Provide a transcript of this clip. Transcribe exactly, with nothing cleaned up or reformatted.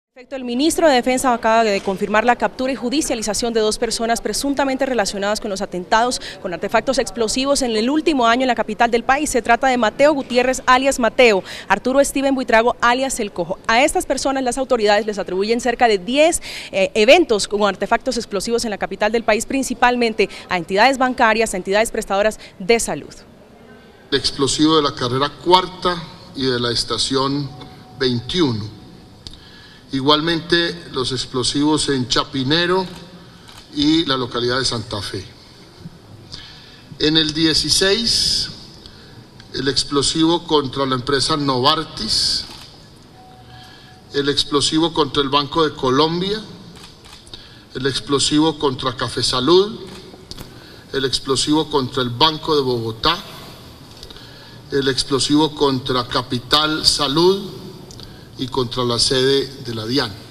El ministro de Defensa acaba de confirmar la captura y judicialización de dos personas presuntamente relacionadas con los atentados con artefactos explosivos en el último año en la capital del país. Se trata de Mateo Gutiérrez, alias Mateo, Arturo Steven Buitrago, alias El Cojo. A estas personas las autoridades les atribuyen cerca de diez eh, eventos con artefactos explosivos en la capital del país, principalmente a entidades bancarias, a entidades prestadoras de salud. El explosivo de la carrera cuarta y de la estación veintiuno. Igualmente los explosivos en Chapinero y la localidad de Santa Fe. En el dieciséis, el explosivo contra la empresa Novartis, el explosivo contra el Banco de Colombia, el explosivo contra Café Salud, el explosivo contra el Banco de Bogotá, el explosivo contra Capital Salud y contra la sede de la DIAN.